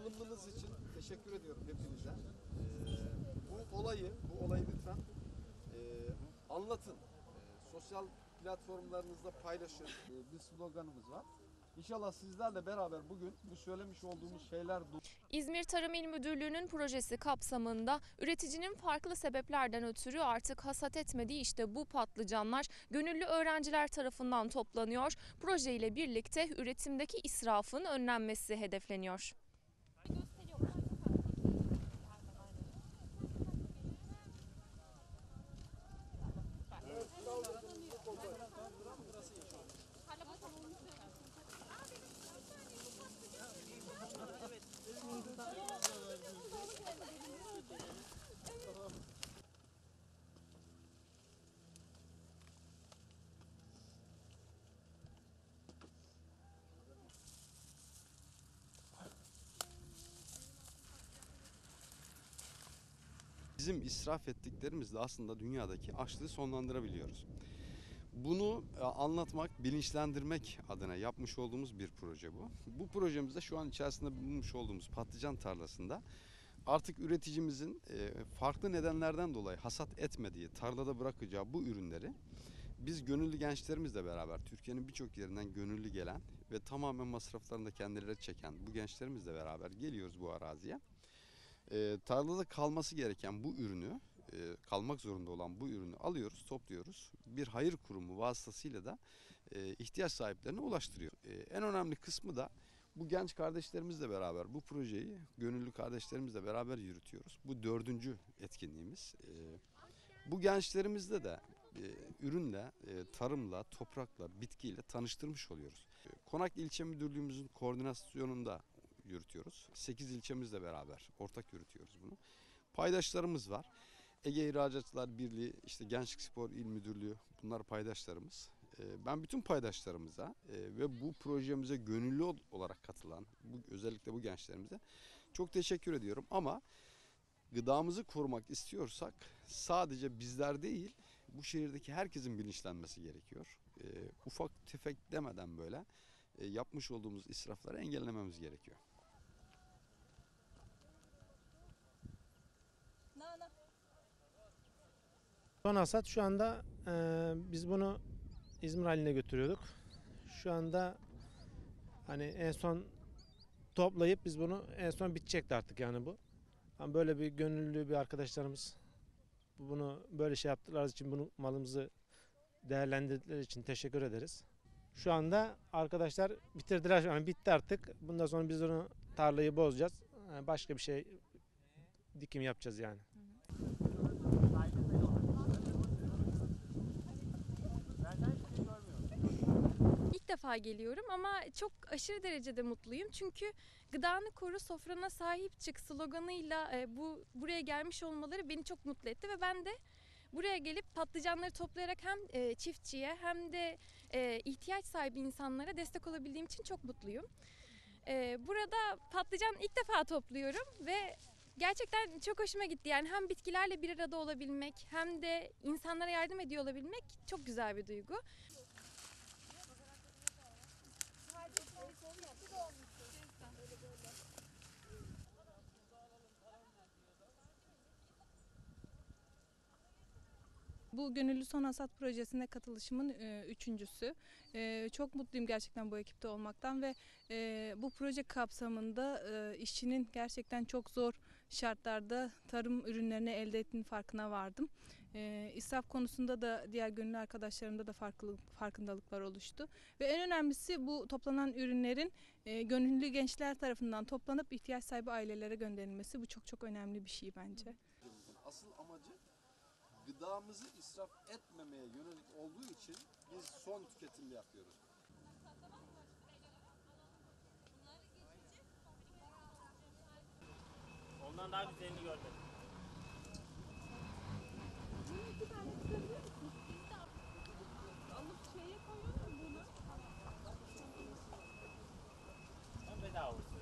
katılımınız için teşekkür ediyorum hepinize. Bu olayı lütfen anlatın. Sosyal platformlarınızda paylaşın. Bir sloganımız var. İnşallah sizlerle beraber bugün bu söylemiş olduğumuz şeyler... İzmir Tarım İl Müdürlüğü'nün projesi kapsamında üreticinin farklı sebeplerden ötürü artık hasat etmediği işte bu patlıcanlar gönüllü öğrenciler tarafından toplanıyor. Proje ile birlikte üretimdeki israfın önlenmesi hedefleniyor. Bizim israf ettiklerimizle aslında dünyadaki açlığı sonlandırabiliyoruz. Bunu anlatmak, bilinçlendirmek adına yapmış olduğumuz bir proje bu. Bu projemizde şu an içerisinde bulunmuş olduğumuz patlıcan tarlasında artık üreticimizin farklı nedenlerden dolayı hasat etmediği, tarlada bırakacağı bu ürünleri biz gönüllü gençlerimizle beraber Türkiye'nin birçok yerinden gönüllü gelen ve tamamen masraflarını da kendileri çeken bu gençlerimizle beraber geliyoruz bu araziye. Tarlada kalması gereken bu ürünü, kalmak zorunda olan bu ürünü alıyoruz, topluyoruz. Bir hayır kurumu vasıtasıyla da ihtiyaç sahiplerine ulaştırıyor. En önemli kısmı da bu genç kardeşlerimizle beraber bu projeyi gönüllü kardeşlerimizle beraber yürütüyoruz. Bu 4. etkinliğimiz. Bu gençlerimizle de ürünle, tarımla, toprakla, bitkiyle tanıştırmış oluyoruz. Konak İlçe Müdürlüğümüzün koordinasyonunda yürütüyoruz. 8 ilçemizle beraber ortak yürütüyoruz bunu. Paydaşlarımız var. Ege İhracatçılar Birliği, işte Gençlik Spor İl Müdürlüğü, bunlar paydaşlarımız. Ben bütün paydaşlarımıza ve bu projemize gönüllü olarak katılan, özellikle bu gençlerimize çok teşekkür ediyorum. Ama gıdamızı korumak istiyorsak sadece bizler değil, bu şehirdeki herkesin bilinçlenmesi gerekiyor. Ufak tefek demeden böyle yapmış olduğumuz israfları engellememiz gerekiyor. Son hasat şu anda biz bunu İzmir haline götürüyorduk. Şu anda hani en son toplayıp biz bunu en son bitecekti artık yani bu. Ama böyle bir gönüllü bir arkadaşlarımız bunu böyle şey yaptılar için bunu malımızı değerlendirdiler için teşekkür ederiz. Şu anda arkadaşlar bitirdiler yani bitti artık. Bundan sonra biz onu tarlayı bozacağız. Başka bir şey dikim yapacağız yani. İlk defa geliyorum ama çok aşırı derecede mutluyum. Çünkü gıdanı koru, sofrana sahip çık sloganıyla buraya gelmiş olmaları beni çok mutlu etti ve ben de buraya gelip patlıcanları toplayarak hem çiftçiye hem de ihtiyaç sahibi insanlara destek olabildiğim için çok mutluyum. Burada patlıcan ilk defa topluyorum ve gerçekten çok hoşuma gitti. Yani hem bitkilerle bir arada olabilmek hem de insanlara yardım ediyor olabilmek çok güzel bir duygu. Bu Gönüllü Son Hasat projesine katılışımın üçüncüsü. Çok mutluyum gerçekten bu ekipte olmaktan ve bu proje kapsamında işçinin gerçekten çok zor şartlarda tarım ürünlerini elde ettiğinin farkına vardım. İsraf konusunda da diğer gönüllü arkadaşlarımda da farkındalıklar oluştu. Ve en önemlisi bu toplanan ürünlerin gönüllü gençler tarafından toplanıp ihtiyaç sahibi ailelere gönderilmesi. Bu çok çok önemli bir şey bence. Asıl amacı gıdamızı israf etmemeye yönelik olduğu için biz son tüketim yapıyoruz. Ondan daha güzelini gördüm. İki tane çıkabilir misiniz? Biz de alıp şeye koyalım bunu. Hem bedava olsun.